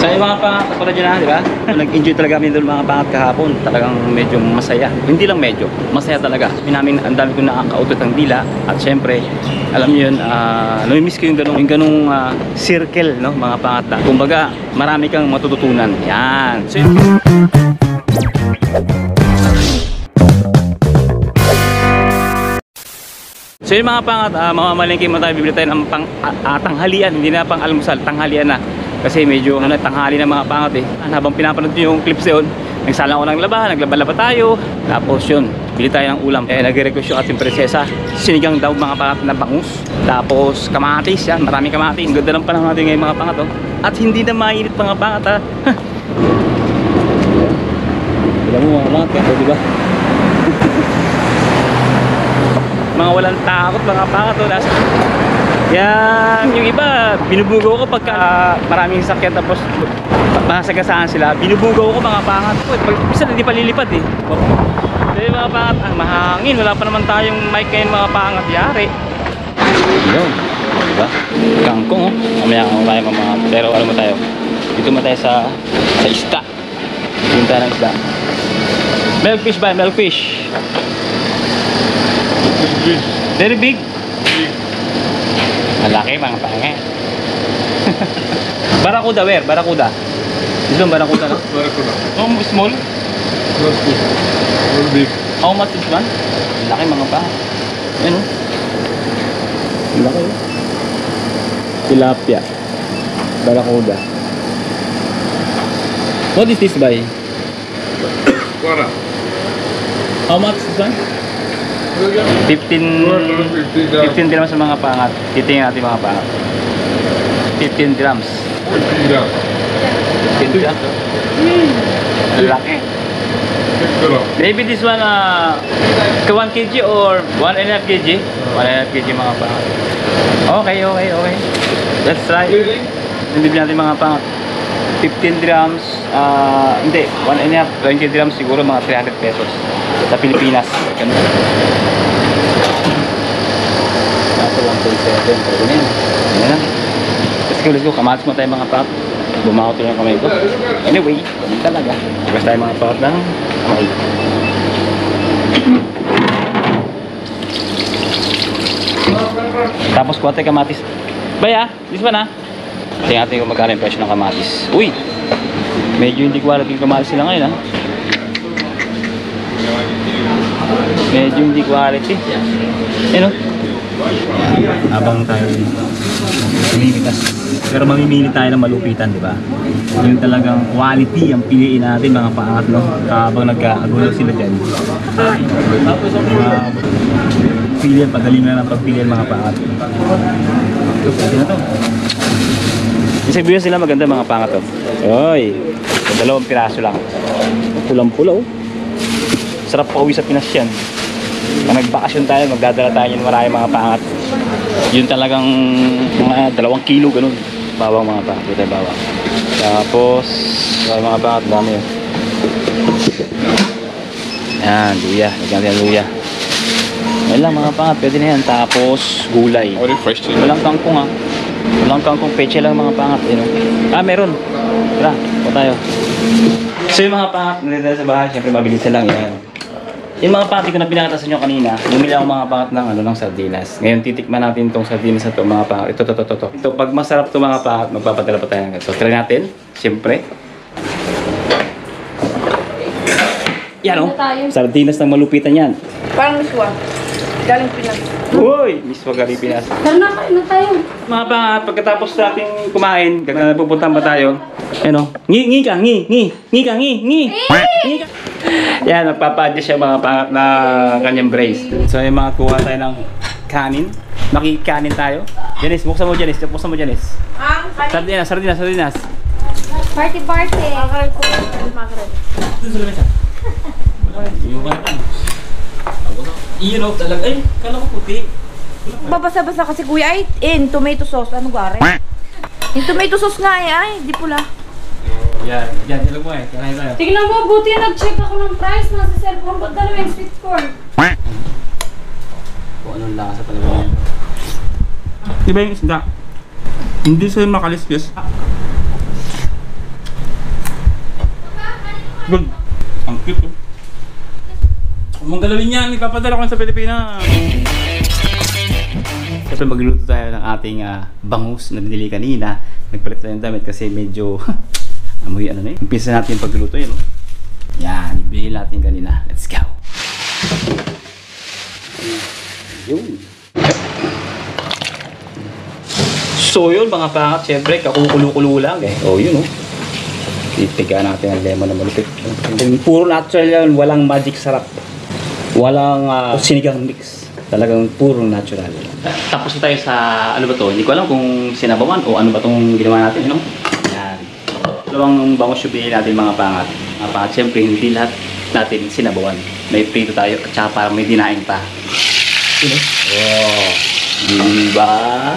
So yung mga pangat, tulad yun na, di ba? Nag-enjoy talaga kami doon mga pangat kahapon. Talagang medyo masaya. Hindi lang medyo, masaya talaga. Ang dami kong nakakautot ng dila. At syempre, alam niyo yun, namimiss ko yung ganung circle, no, mga pangat na. Kumbaga, marami kang matututunan. Yan. So yung mga pangat, mamamalingki mo tayo, bibili tayo ng tanghalian, hindi na pang almusal, tanghalian na. Kasi medyo tanghali na mga pangat eh. Habang pinapanood nyo yung clips yun, nagsalang ko ng labahan, naglaba-laba tayo. Tapos yun, bili tayo ng ulam. Nag-request yung ating prinsesa, sinigang daw mga pangat na bangus. Tapos kamatis, yan, maraming kamatis. Ang ganda ng panahon natin ngayon mga pangat oh. At hindi na mainit mga pangat ha. Alam mo mga pangat ka, diba? Mga walang takot mga pangat oh. Yan, yung iba, binubugaw ko pagka maraming sakyan tapos masagasaan sila. Binubugaw ko mga pangat. Bisa hindi pa lilipad eh. Jadi mga pangat, mahangin. Wala pa naman tayong mic ngayon mga pangat. Yari. Yun, diba? Kangkong oh. Mamaya kung tayo mga pangat. Pero alam mo tayo, dito mo tayo sa isda. Dito tayo ng isda. Milkfish ba? Milkfish. Very big. Malaki mga pange. Barakuda where? Barakuda. This one barakuda no? Barakuda. Oh, small? Not small. Not big. How much is one? Malaki mga pange. Ayan o. Malaki o. Tilapia. Barakuda. What is this by? Kora. How much is one? 15 dirhams sa mga pangat. Titingnan natin mga pangat. 15 dirhams. 15 dirhams. Laki. Maybe this one 1 kg or 1.5 kg? 1.5 kg mga pangat. Okay. Let's try. Bibili natin mga pangat. 15 dirhams. Hindi. 1.5, 20 dirhams siguro mga 300 pesos. Sa Pilipinas. Ganun. Nasa 1.7. Pwede na yun. Ayan na. Let's go. Kamatis mo tayo mga pak. Bumakot yung kamay ko. Anyway, ganun talaga. Bukas tayo mga pak ng kamay. Tapos kuha tayo kamatis. Baya, this one ha. Tingnan natin kung magkano yung presyo ng kamatis. Uy! Medyo hindi quality yung kamatis sila ngayon ha. Medyo hindi quality. Ano? Habang tayo lumimitas. Pero mamimili tayo ng malupitan, di ba? Yung talagang quality ang piliin natin mga paangat, no? Habang nag-agulo sila dyan. Pilihan, pagalingan ng pagpilihan mga paangat. Ito, pwede na to. Isang sila maganda mga paangat to. Oy! 2 piraso lang. Pulang-pula oh. Sarap pa uwi sa Pinas yan. Kung nagbakasyon tayo, magdadala tayo ng maraming mga pangat. Yun talagang mga 2 kilo ganun. Bawang mga pangat. Ito bawang. Tapos mga pangat dami yun. Yan, luya. Lagyan natin luya. Yan lang mga pangat. Pwede na yan. Tapos gulay. Walang kangkong ha. Walang kangkong, peche lang mga pangat. Meron. Tara, po tayo. So yung mga pangat, nandito sa bahay, syempre mabilis lang yan. Yung mga pangat ko na pinakita sa inyo kanina, bumili ako mga pangat ng sardinas. Ngayon titikman natin itong sardinas na ito mga pangat. Ito, pag masarap ito mga pangat, magpapadala pa tayo ng ito. So try natin, syempre. Yan o, sardinas ng malupitan yan. Parang miswa. Galing Pinas. Uy, miswa galing Pinas. Tara na, kain na tayo. Mga pangat, pagkatapos natin kumain, pupuntahan ba tayo? Ano? Ngi ka. Yan, nagpapa-adjust siya mga pangat na kanyang brace. So yung mga kuha tayo ng kanin. Makikanin tayo. Janice, buksan mo Janice. Sardinas. Party. Makaral ko. Doon sa lamesa. Yung kan. Iyon o talaga. Ay, kala ko puti. Babasa-basa kasi kuya ay tomato sauce. Ano gare? Yung tomato sauce nga ay di pula. Yan, ilog mo eh. Kanahin tayo. Tignan mo, buti nag-check ako ng price. Nasa cellphone, ba't dalawa yung sweet corn? Kung anong lasa talaga yan. Diba yung isda? Hindi sa'yo makaliskis. Good. Ang cute oh. Huwag mong galawin yan, ipapadala ko sa Pilipinas. Siyempre magluluto tayo ng ating bangus na binili kanina. Nagpalit tayo ng damit kasi medyo amoy ano na yun. Umpisa natin yung pagluluto yun. Yan, ibili natin kanina. Let's go! Yun. So yun mga pangat, siyempre kakukulo-kulo lang eh. Oh yun oh. Titigaan natin ang lemon na malupit. Puro natural yan, walang magic sarap. Walang sinigang mix. Talagang puro natural. Tapos na tayo sa, ano ba to? Hindi ko alam kung sinabawan o ano ba tong ginawa natin, no? Yan. Dalawang bangus yung binili natin mga pangat. Mga pangat, siyempre hindi lahat natin sinabawan. May prito tayo at saka parang may dinaing pa. Sino? Oh, diba?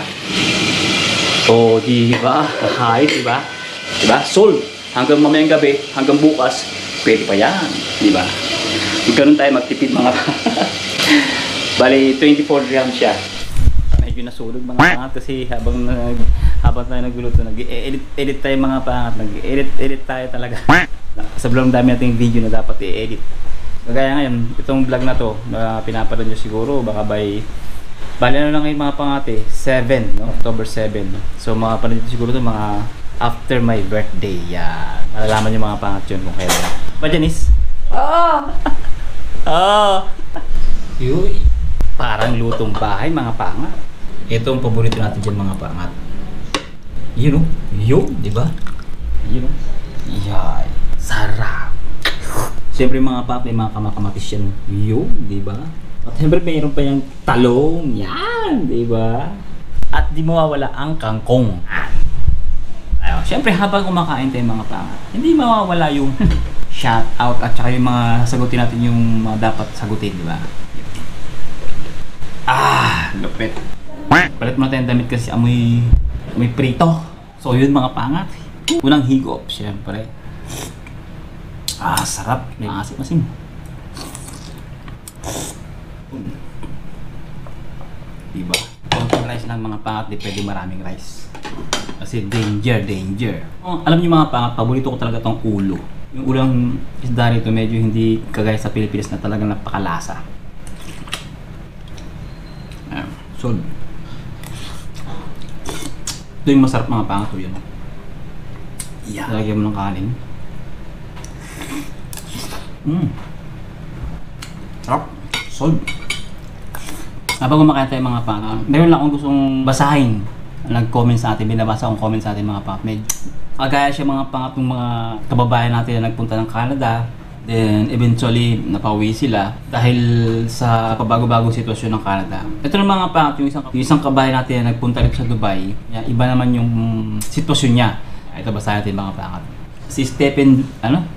Oh, diba? Kahit, diba? Diba? Sold. Hanggang mamayang gabi, hanggang bukas, pwede pa yan. Diba? Ganun tayo magtipid mga bali 24 grams siya. Medyo nasulog mga pangat kasi habang tayo nagluluto, nag-edit tayo mga pangat, nag-edit tayo talaga. Sobrang dami nating video na dapat i-edit. Kaya ngayon, itong vlog na to na pinapanood nyo siguro baka bali ano lang ngayon mga pangat 7, no? October 7. So mga panood siguro to mga after my birthday. Yan. Malalaman nyo mga pangat yun kung kailan. Ba Janice? Oo! Oh. Yuy. Parang lutong bahay mga pangat. Ito ang paborito natin dyan mga pangat. Yun o. Yun, di ba? Yun o. Yay. Sarap. Siyempre mga pangat may mga kamakamatis yan. Yun, di ba? At siyempre mayroon pa yung talong. Yan, di ba? At di mawawala ang kangkong. Ayun. Siyempre habang kumakain tayo mga pangat, hindi mawawala yung shout out at saka yung mga sagutin natin yung mga dapat sagutin, di ba? Lupit. Palit mo natin damit kasi amoy prito. So yun mga pangat. Unang higop, siyempre. Sarap. May asim-asim. Diba? Konting rice lang mga pangat, di pwede maraming rice. Kasi danger. Alam niyo mga pangat, paborito ko talaga tong ulo. Yung ulang isda rito medyo hindi kagaya sa Pilipinas na talagang napakalasa. So, ito yung masarap mga pangat ko yun. Yeah. Lagyan mo ng kanin. Sarap. Solid. Habang kumakain tayo mga pangat, meron lang akong gustong basahin. Nag-comment sa atin, binabasa akong comment sa atin mga pangat. Medyo agaya siya mga pangat ng mga kababayan natin na nagpunta ng Canada. Then eventually napauwi sila dahil sa pabago-bagong sitwasyon ng Canada. Ito na mga pangat, yung isang kabayan natin na nagpunta rin sa Dubai. Iba naman yung sitwasyon niya. Ito basahin natin mga pangat. Si Stephen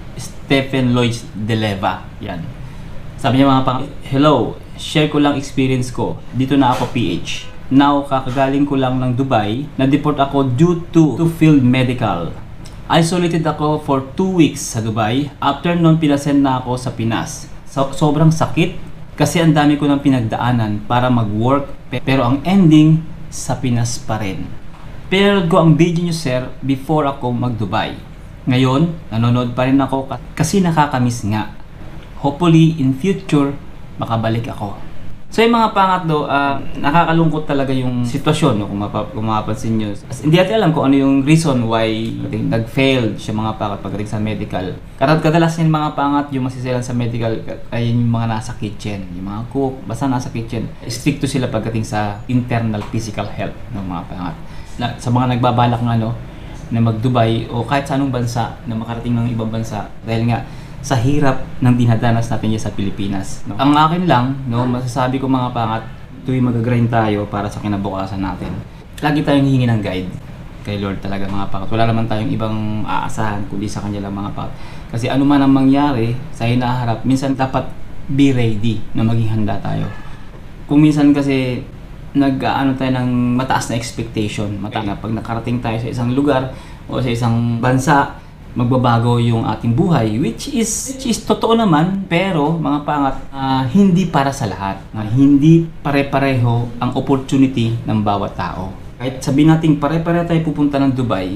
Lloyd de Leva. Yan. Sabi niya mga pangat, hello, share ko lang experience ko. Dito na ako PH. Now, kakagaling ko lang ng Dubai. Na-deport ako due to field medical. Isolated ako for 2 weeks sa Dubai. After nun, pinasend na ako sa Pinas. Sobrang sakit kasi ang dami ko ng pinagdaanan para mag-work. Pero ang ending, sa Pinas pa rin. Pero ko ang video nyo sir before ako mag-Dubai. Ngayon, nanonood pa rin ako kasi nakakamiss nga. Hopefully, in future, makabalik ako. So yung mga pangat do, nakakalungkot talaga yung sitwasyon, no? Kung mapapansin nyo. Hindi natin alam kung ano yung reason why nag-failed siya mga pangat pagdating sa medical. Kadalasan yung mga pangat, yung masiselan sa medical ay yung mga nasa kitchen, yung mga cook, basta nasa kitchen. Stricto sila pagdating sa internal physical health ng mga pangat. Sa mga nagbabalak nga na mag-Dubai o kahit sa anong bansa na makarating ng ibang bansa dahil nga sa hirap ng dinadanas natin dyan sa Pilipinas. No? Ang akin lang, masasabi ko mga pangat, tuwing mag-grind tayo para sa kinabukasan natin, lagi tayong hihingi ng guide kay Lord talaga mga pangat. Wala naman tayong ibang aasahan kundi sa kanya lang mga pangat. Kasi ano man ang mangyari sa hinaharap, minsan dapat be ready na maging handa tayo. Kung minsan kasi nag-ano tayo ng mataas na expectation, pag nakarating tayo sa isang lugar o sa isang bansa, magbabago yung ating buhay, which is totoo naman, pero mga pangat, hindi para sa lahat. Hindi pare-pareho ang opportunity ng bawat tao. Kahit sabihin natin pare-pareho tayo pupunta ng Dubai,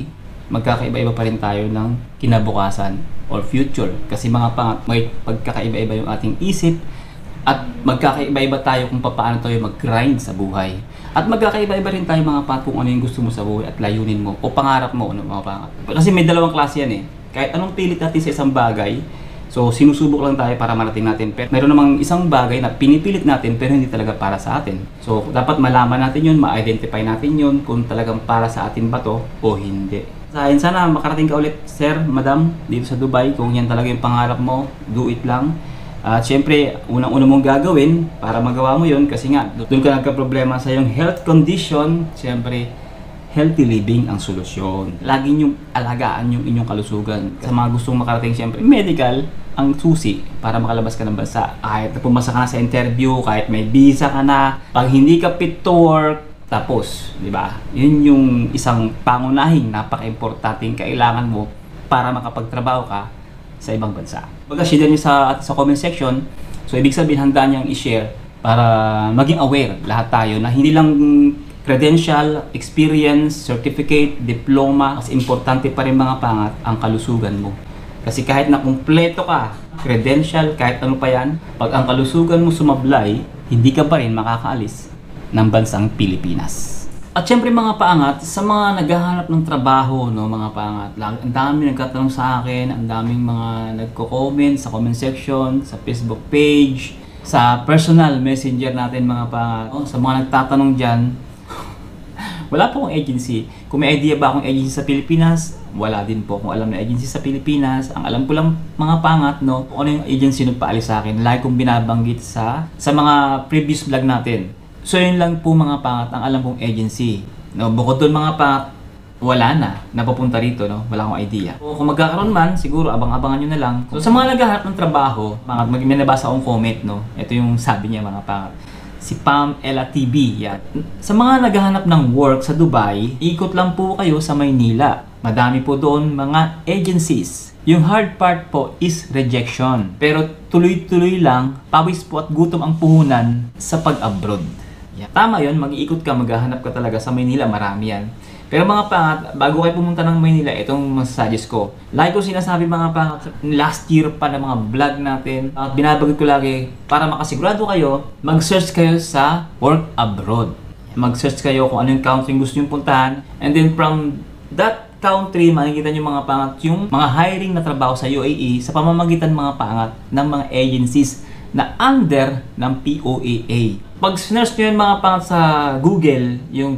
magkakaiba-iba pa rin tayo ng kinabukasan or future. Kasi mga pangat, may pagkakaiba-iba yung ating isip at magkakaiba-iba tayo kung paano tayo mag-grind sa buhay. At magkakaiba-iba rin tayo mga pangat kung ano yung gusto mo sa buhay at layunin mo o pangarap mo, ano, mga pangat. Kasi may dalawang klase yan eh. Kahit anong pilit natin sa isang bagay, so, sinusubok lang tayo para marating natin. Pero mayroon namang isang bagay na pinipilit natin pero hindi talaga para sa atin. So, dapat malaman natin yun, ma-identify natin yun kung talagang para sa atin ba to o hindi. Sana makarating ka ulit, sir, madam, dito sa Dubai. Kung yan talaga yung pangarap mo, do it lang. At syempre, unang-una mong gagawin para magawa mo yun kasi nga, doon ka nagka-problema sa yung health condition, syempre, healthy living ang solusyon. Lagi niyong alagaan yung inyong kalusugan. Sa mga gustong makarating, syempre, medical ang susi para makalabas ka ng bansa. Kahit na pumasa ka na sa interview, kahit may visa ka na, pag hindi ka fit to work, tapos, di ba? Yun yung isang pangunahing napaka-importanting kailangan mo para makapagtrabaho ka sa ibang bansa. Baga, share niyo sa comment section. So, ibig sabihin, handa niyang i-share para maging aware lahat tayo na hindi lang credential, experience, certificate, diploma, mas importante pa rin mga pangat ang kalusugan mo. Kasi kahit na kumpleto ka, credential, kahit ano pa yan, pag ang kalusugan mo sumablay, hindi ka pa rin makakaalis ng bansang Pilipinas. At syempre mga paangat, sa mga naghahanap ng trabaho, no, mga paangat, ang dami nagkatanong sa akin, ang daming mga nagko-comment sa comment section, sa Facebook page, sa personal messenger natin mga paangat. Sa mga nagtatanong dyan, wala po akong agency. Kung may idea ba akong agency sa Pilipinas, wala din po akong alam na agency sa Pilipinas. Ang alam ko lang mga pangat, no, kung ano yung agency nagpaalis sa akin. Lagi kong binabanggit sa mga previous vlog natin. So yun lang po mga pangat ang alam kong agency. No, bukod doon mga pangat, wala na napapunta rito, no? Wala akong idea. So, kung magkakaroon man, siguro abang-abangan nyo na lang. So sa mga naghahanap ng trabaho, may nabasa akong comment, no? Ito yung sabi niya mga pangat. Si Pam Ella TV, yan. Sa mga naghahanap ng work sa Dubai, ikot lang po kayo sa Maynila. Madami po doon mga agencies. Yung hard part po is rejection. Pero tuloy-tuloy lang, pawis po at gutom ang puhunan sa pag-abroad. Yan. Tama yun, mag-iikot ka, maghahanap ka talaga sa Maynila, marami yan. Pero mga pangat, bago kayo pumunta ng Maynila, itong masasuggest ko. Lagi ko sinasabi mga pangat, last year pa ng mga vlog natin, at binabagay ko lagi, para makasigurado kayo, mag-search kayo sa work abroad. Mag-search kayo kung anong country gusto nyo puntahan, and then from that country, makikita nyo mga pangat, yung mga hiring na trabaho sa UAE, sa pamamagitan mga pangat ng mga agencies na under ng POAA. Pag search nyo yung mga pangat sa Google, yung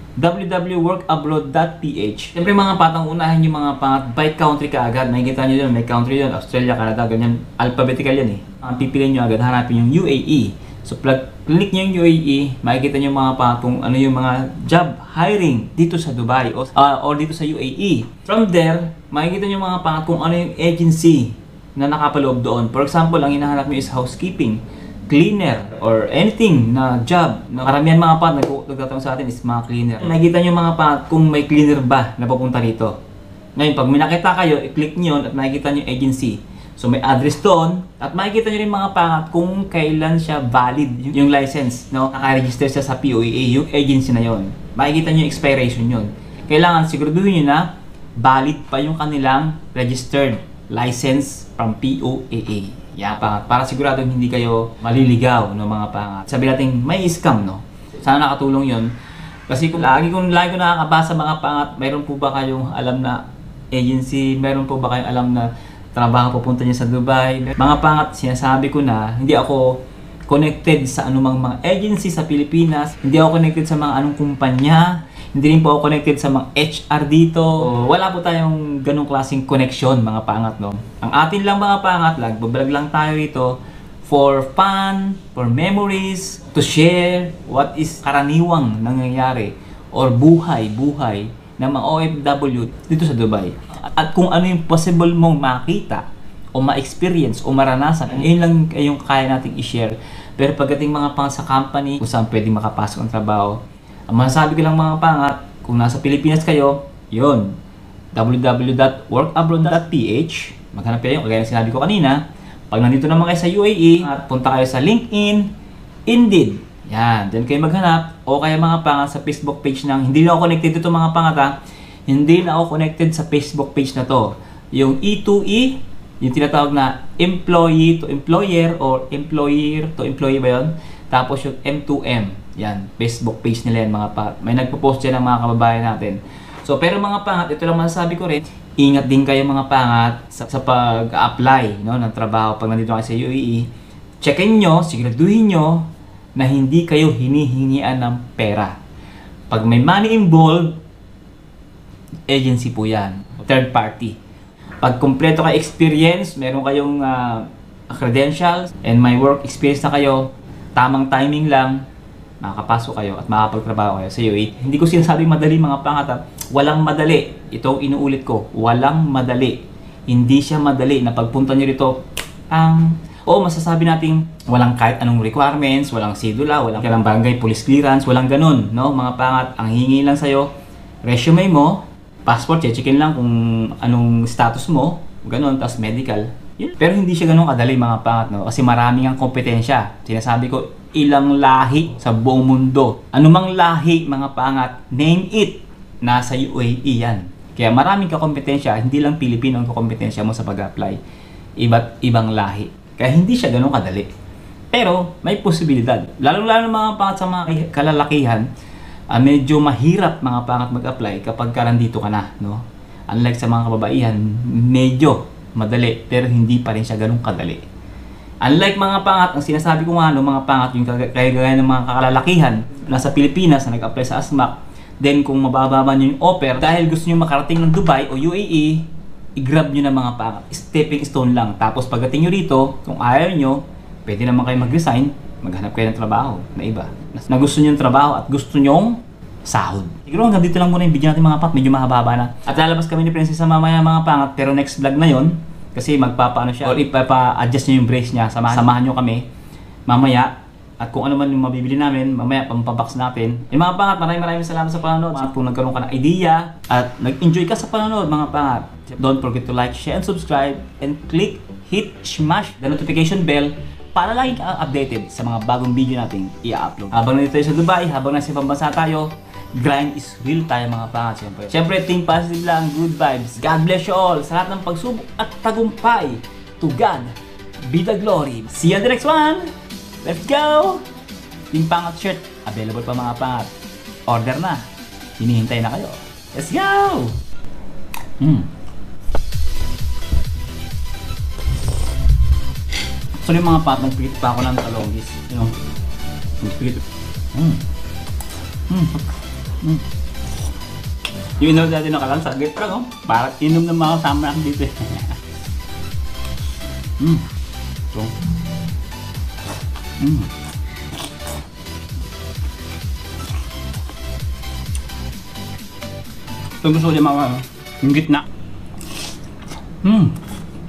www.workabroad.ph. Siyempre mga patang unahin yung mga pangat by country ka agad. Makikita nyo yun, may country yun, Australia, Canada, ganyan. Alphabetical yan eh. Ang pipiliin nyo agad, hanapin yung UAE. So click nyo yung UAE, makikita nyo mga pangat kung ano yung mga job hiring dito sa Dubai or dito sa UAE. From there, makikita nyo mga pangat kung ano yung agency na nakapaloob doon. For example, ang hinahanap nyo is housekeeping, cleaner, or anything na job. Karamihan mga pat, nagtatanong sa atin is mga cleaner. Nakikita nyo mga pat kung may cleaner ba na papunta rito. Ngayon, pag may nakita kayo, i-click nyo at makikita nyo agency. So may address doon at makikita nyo rin mga pangat kung kailan siya valid yung license, no? Naka-register siya sa POAA, yung agency na yon. Makikita nyo yung expiration yon. Kailangan siguraduhin nyo na valid pa yung kanilang registered license from POAA. Yeah, pangat. Para sigurado hindi kayo maliligaw, no, mga pangat. Sabi natin may scam, no? Sana nakatulong yon. Kasi kung lagi ko nakakabasa mga pangat, mayroon po ba kayong alam na agency, mayroon po ba kayong alam na trabaho pupunta niya sa Dubai? Mga pangat, sinasabi ko na hindi ako connected sa anumang mga agency sa Pilipinas, hindi ako connected sa mga anong kumpanya, hindi rin po ako connected sa mga HR dito. Wala po tayong ganong klaseng connection mga pangat, no? Ang atin lang mga pangat, vlog lang tayo rito for fun, for memories, to share what is karaniwang nangyayari or buhay ng mga OFW dito sa Dubai. At kung ano yung possible mong makita o ma-experience o maranasan, yun lang yung kaya nating i-share. Pero pagdating mga pangat sa company, kung saan pwedeng makapasok ang trabaho, ang masasabi ko lang mga pangat, kung nasa Pilipinas kayo, yun, www.workabroad.ph. Maghanap kayo, kagaya sinabi ko kanina. Pag nandito naman kayo sa UAE, at punta kayo sa LinkedIn, Indeed. Yan, dyan kayo maghanap. O kaya mga pangat sa Facebook page ng, hindi na ako connected dito mga pangat ha. hindi na ako connected sa Facebook page na to. Yung E2E, yung tinatawag na employee to employer or employer to employee ba yun? Tapos yung M2M, yan, Facebook page nila yan mga pangat. May nagpo-post yan ng mga kababayan natin. So, pero mga pangat, ito lang masasabi ko rin, ingat din kayo mga pangat sa pag-apply no, ng trabaho pag nandito kayo sa UAE. Checkin nyo, siguraduhin nyo na hindi kayo hinihingian ng pera. Pag may money involved, agency po yan, third party. Pag kumpleto kayo experience, meron kayong credentials, and may work experience na kayo, tamang timing lang, makakapasok kayo at makakapagtrabaho kayo sa UAE. Hindi ko sinasabing madali mga pangat, walang madali. Ito ang inuulit ko, walang madali. Hindi siya madali na pagpunta nyo rito, masasabi natin walang kahit anong requirements, walang sidula, walang kailang barangay, police clearance, walang ganun, no? Mga pangat, ang hihingi lang sa'yo, resume mo, passport, checkin lang kung anong status mo, ganun, tapos medical. Pero hindi siya ganun kadali mga pangat, no? Kasi maraming ang kompetensya. Sinasabi ko, ilang lahi sa buong mundo. Anumang lahi mga pangat, name it, nasa UAE yan. Kaya maraming kakompetensya, hindi lang Pilipino ang kakompetensya mo sa pag-apply. Iba't ibang lahi. Kaya hindi siya ganun kadali. Pero may posibilidad. Lalo-lalo mga pangat sa mga kalalakihan, medyo mahirap mga pangat mag-apply kapag nandito ka na, no? Unlike sa mga kababaihan, medyo madali pero hindi pa rin siya ganun kadali. Unlike mga pangat, ang sinasabi ko nga no, mga pangat yung kagaya ng mga kalalakihan nasa Pilipinas na nag-apply sa ASMAC, then kung mababa nyo yung offer dahil gusto nyo makarating ng Dubai o UAE, i-grab nyo na mga pangat, stepping stone lang. Tapos pagdating nyo rito, kung ayaw nyo, pwede naman kayo mag-resign, maghanap kayo ng trabaho na iba na gusto nyo yung trabaho at gusto nyong sahod. Siguro hanggang dito lang muna yung video natin mga pangat, medyo mahaba na. At lalabas kami ni Princess sa mamaya mga pangat, pero next vlog na yon kasi magpapaano siya or ipapa-adjust nyo yung brace niya, samahan nyo kami mamaya. At kung ano man yung mabibili namin, mamaya pampabox natin. Yung mga pangat, maraming salamat sa panonood. Kung nagkaroon ka ng idea at nag-enjoy ka sa panonood mga pangat, don't forget to like, share, and subscribe, and smash the notification bell para lagi ka updated sa mga bagong video nating i-upload. Habang nandito tayo sa Dubai, habang nasa pambansa tayo, grind is real tayo mga pangat. Siyempre, think positive lang, good vibes. God bless you all sa lahat ng pagsubok at tagumpay. To God be the glory. See you on the next one. Let's go! Yung pangat shirt, available pa mga pangat. Order na. Hinihintay na kayo. Let's go! So yung mga pangat, nagpigit pa ako ng talongis. You know? Nagpigit. Yung inom natin na kalang saglit pa, no? Parang inom ng mga kasama natin dito. So, ito gusto ko yung mga yung gitna.